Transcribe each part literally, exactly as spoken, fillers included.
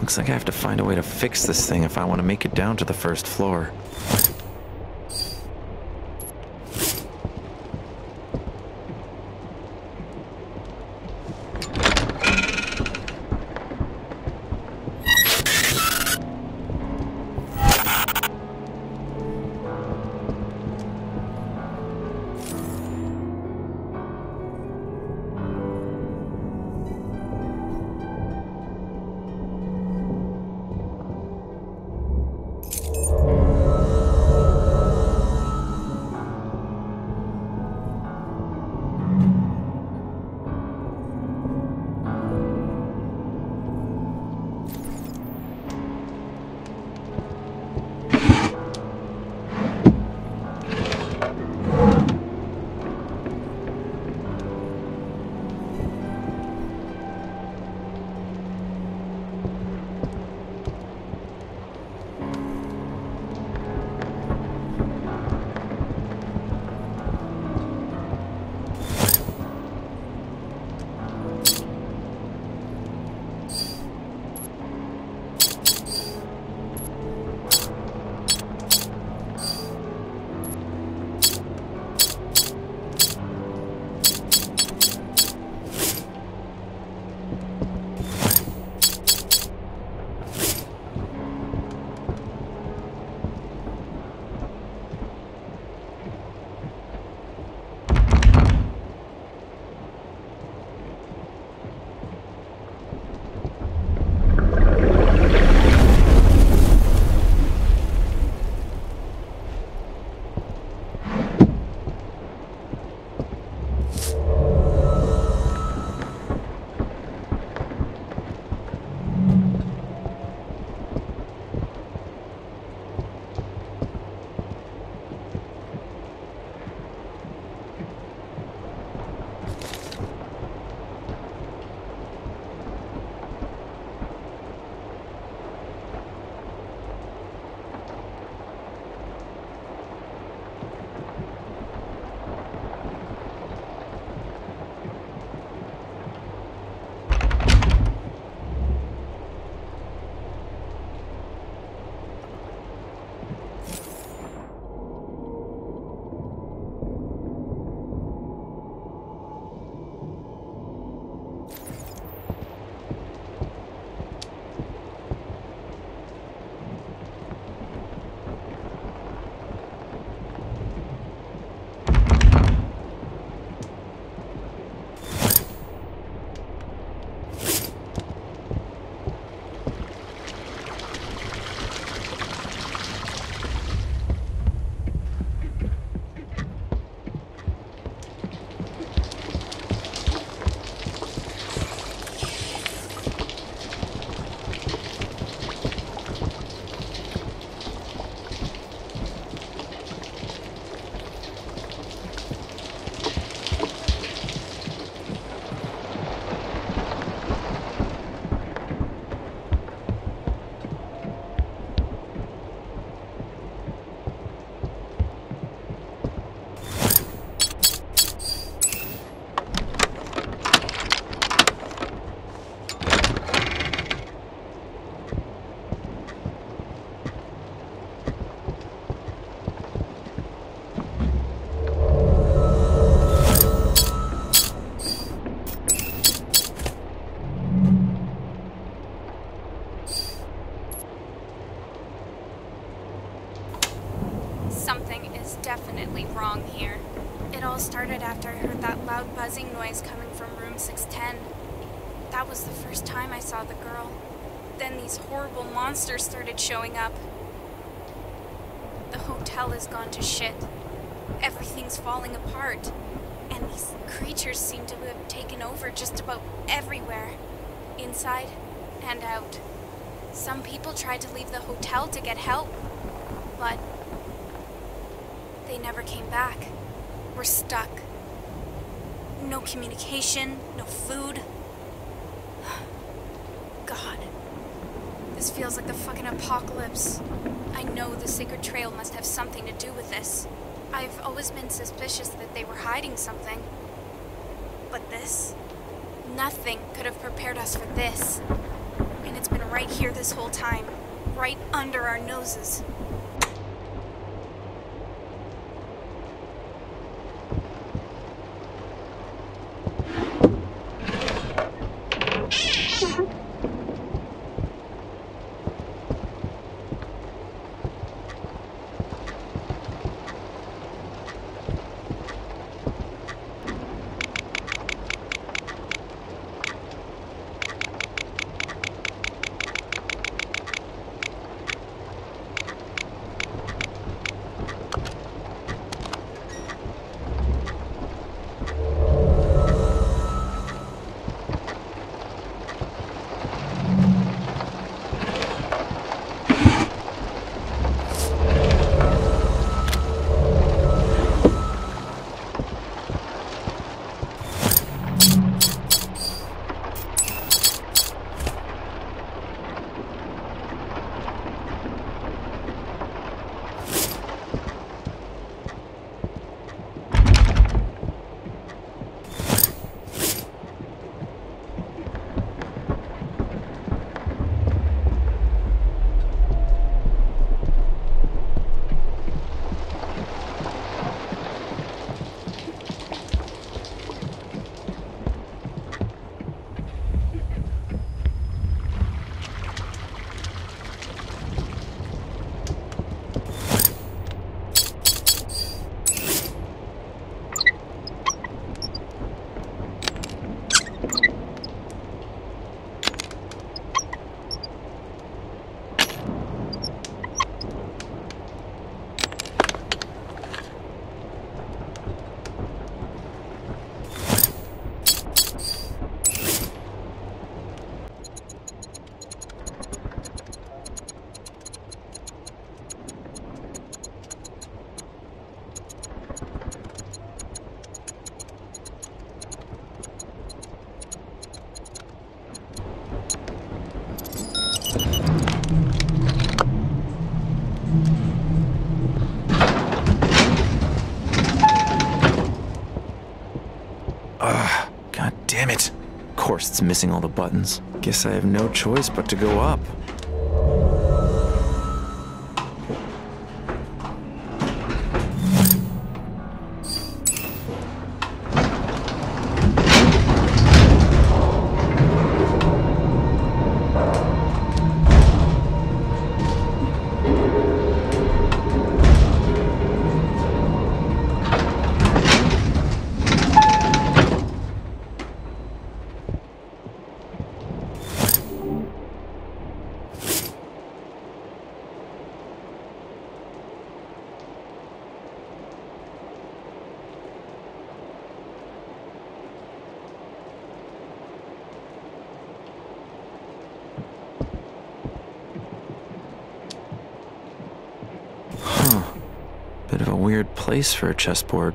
Looks like I have to find a way to fix this thing if I want to make it down to the first floor. definitely wrong here. It all started after I heard that loud buzzing noise coming from room six ten. That was the first time I saw the girl. Then these horrible monsters started showing up. The hotel has gone to shit. Everything's falling apart. And these creatures seem to have taken over just about everywhere. Inside and out. Some people tried to leave the hotel to get help, but they never came back. We're stuck. No communication, no food. God. This feels like the fucking apocalypse. I know the Sacred Trail must have something to do with this. I've always been suspicious that they were hiding something. But this? Nothing could have prepared us for this. And it's been right here this whole time. Right under our noses. Ugh, god damn it. Of course it's missing all the buttons. Guess I have no choice but to go up. Bit of a weird place for a chessboard.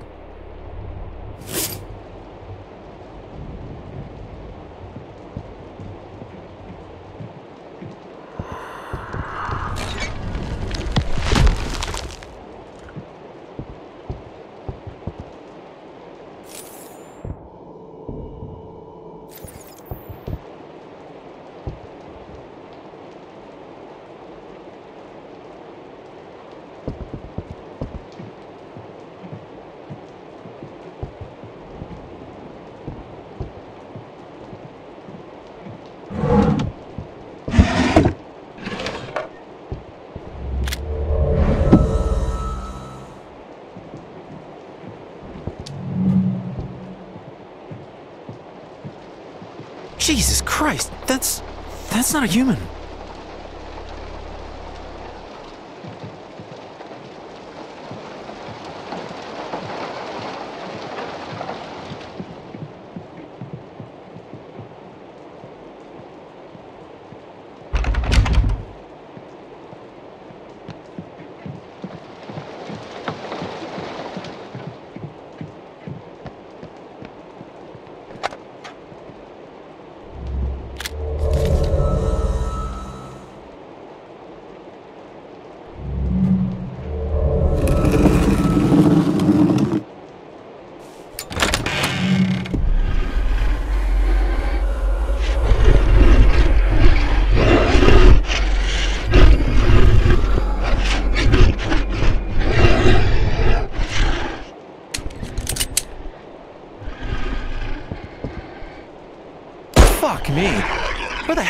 Jesus Christ, that's... that's not a human.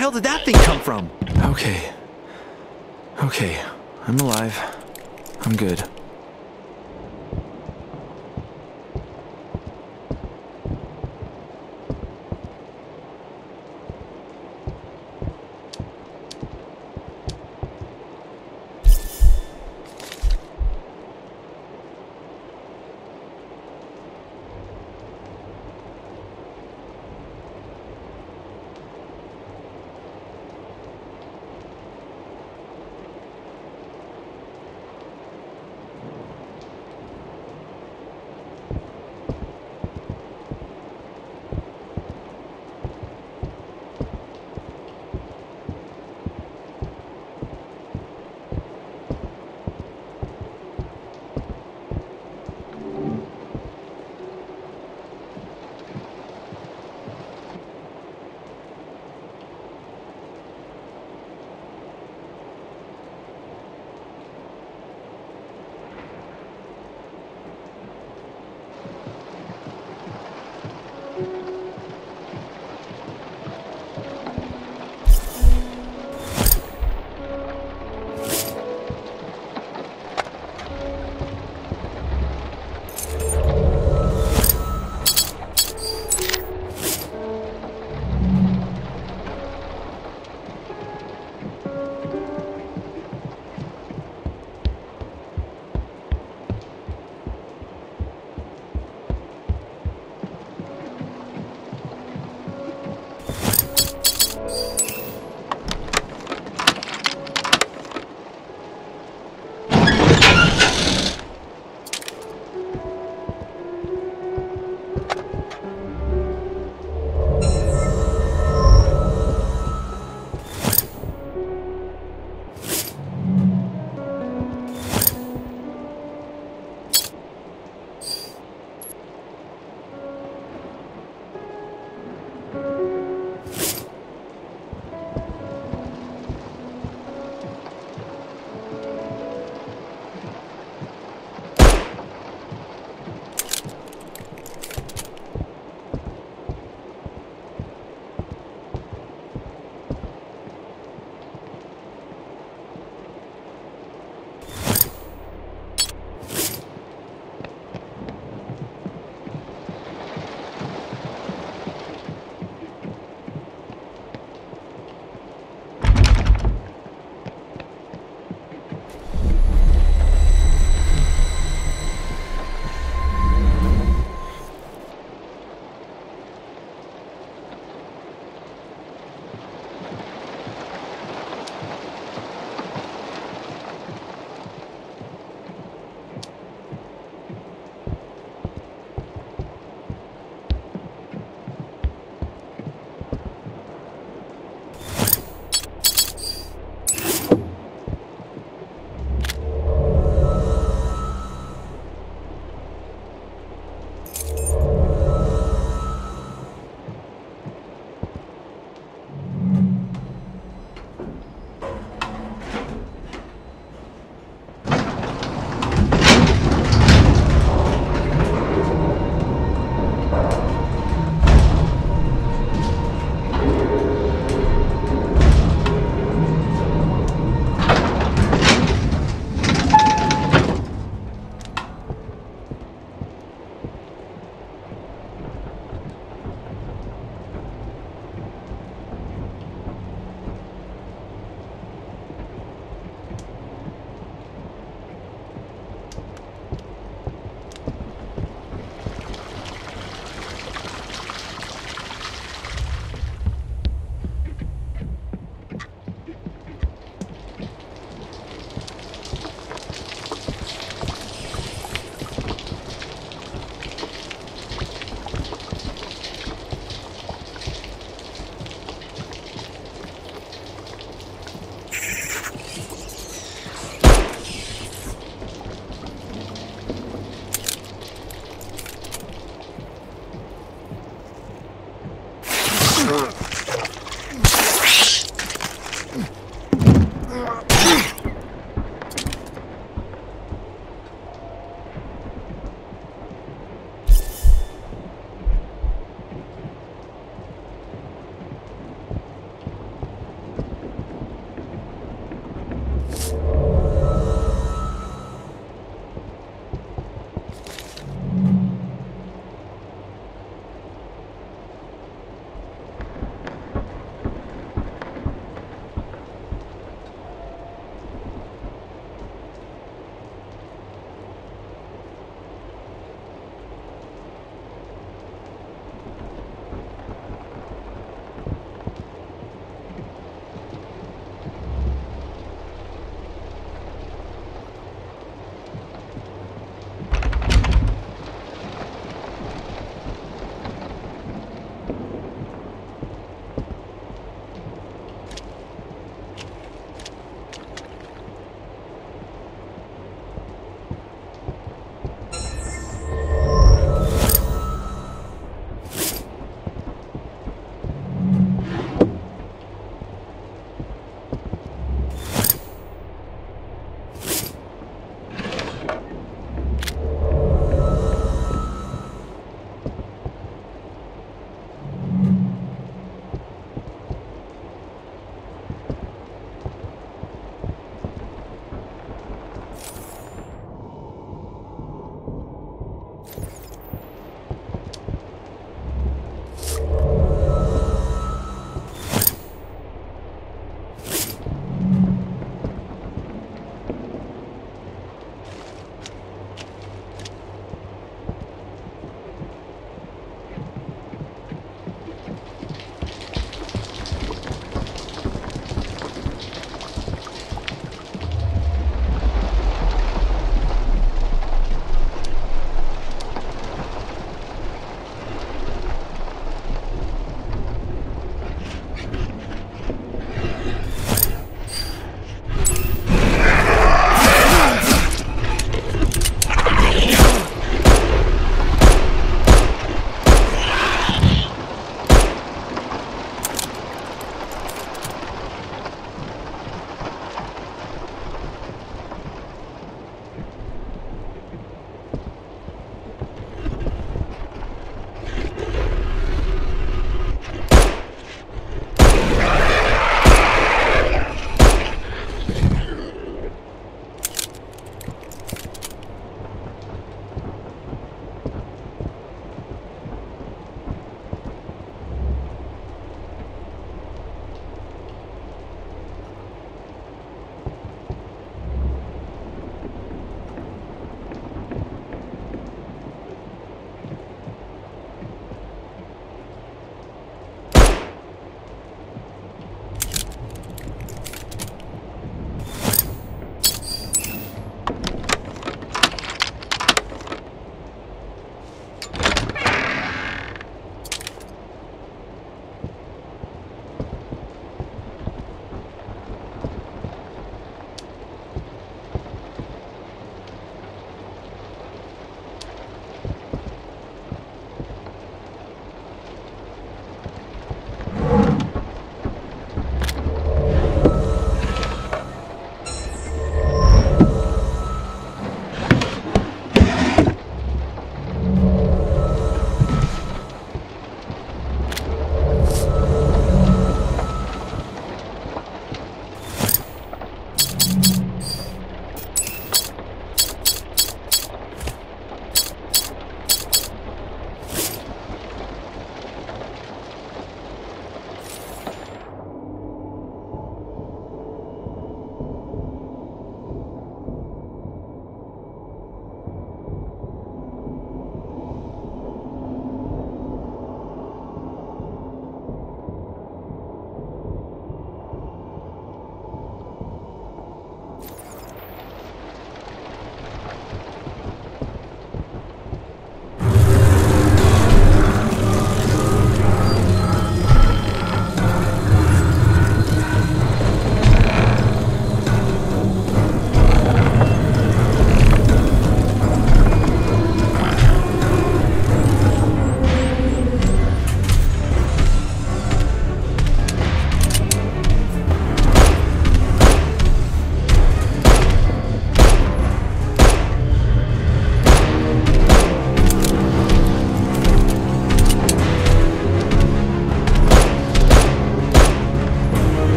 hell did that thing come from? Okay. Okay. I'm alive. I'm good.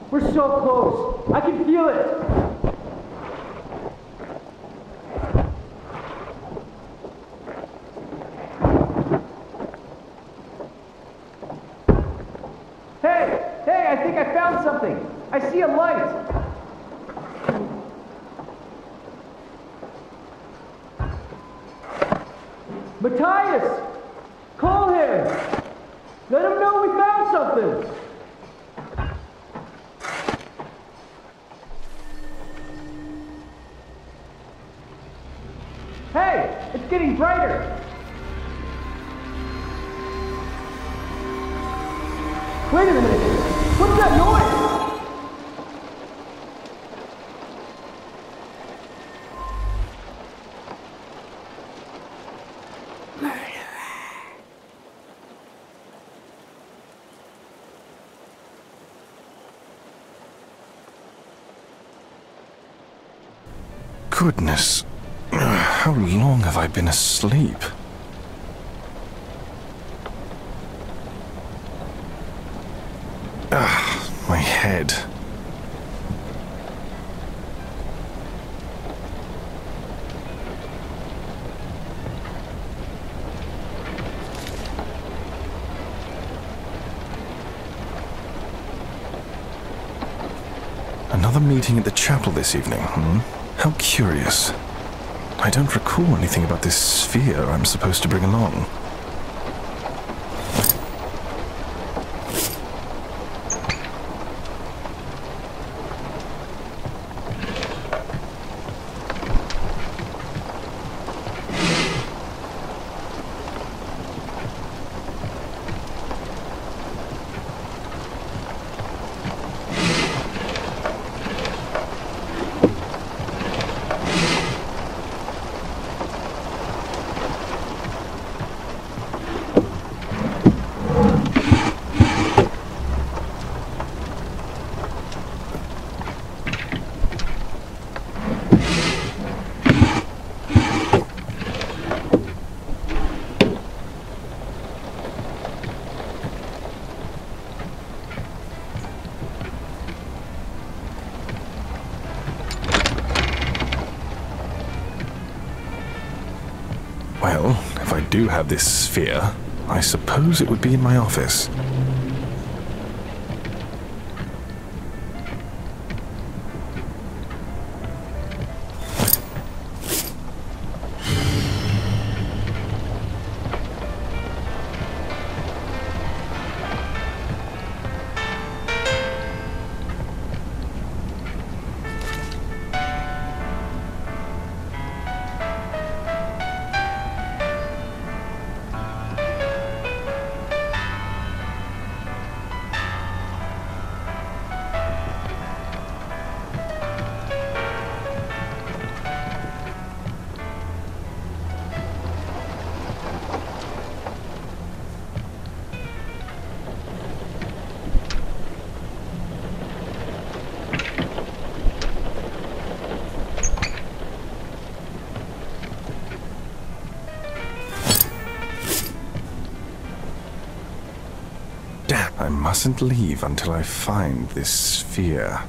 We're so close. I can feel it. Hey! Hey, I think I found something. I see a light. Matthias! Call him! Let him know we found something! Hey! It's getting brighter! Wait a minute! What's that noise? Goodness, how long have I been asleep? Ah, my head. Another meeting at the chapel this evening, hmm? How curious. I don't recall anything about this sphere I'm supposed to bring along. Well, if I do have this sphere, I suppose it would be in my office. I mustn't leave until I find this sphere.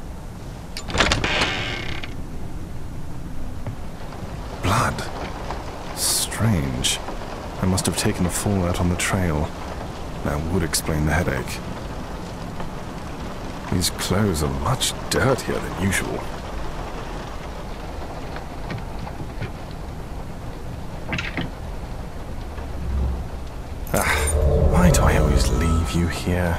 Blood. Strange. I must have taken a fall out on the trail. That would explain the headache. These clothes are much dirtier than usual. Ah, why do I always leave you here?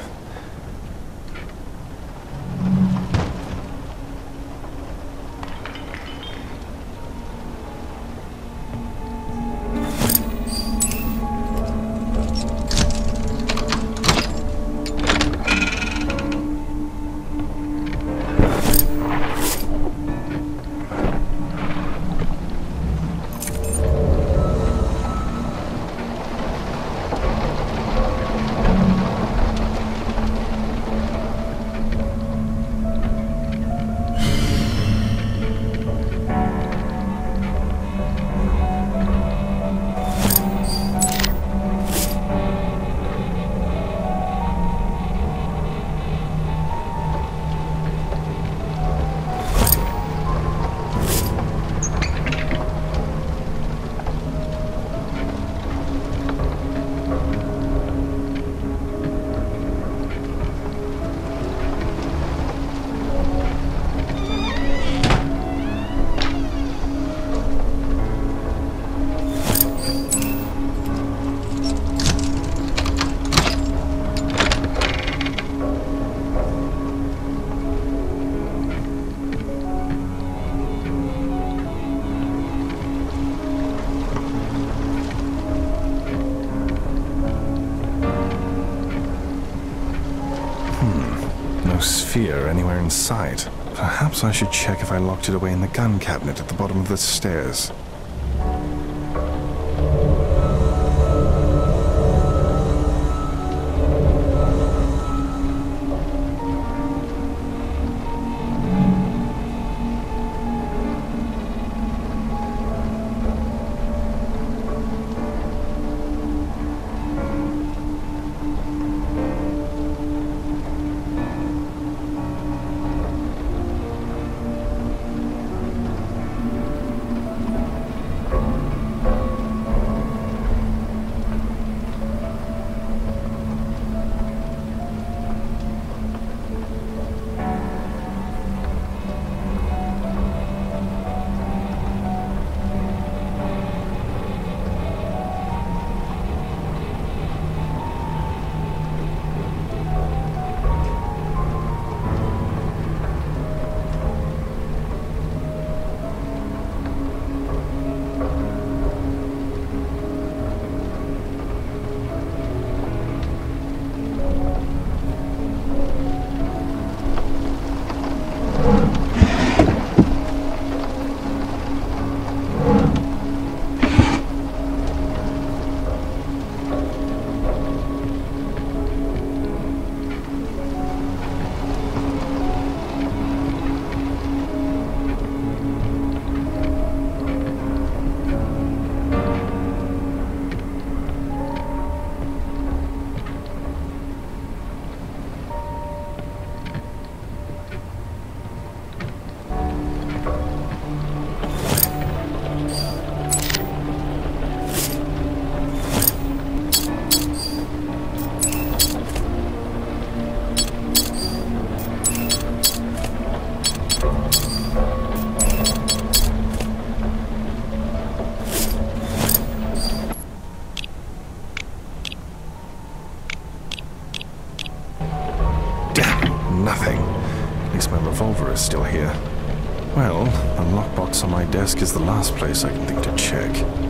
here anywhere in sight. Perhaps I should check if I locked it away in the gun cabinet at the bottom of the stairs. Nothing. At least my revolver is still here. Well, the lockbox on my desk is the last place I can think to check.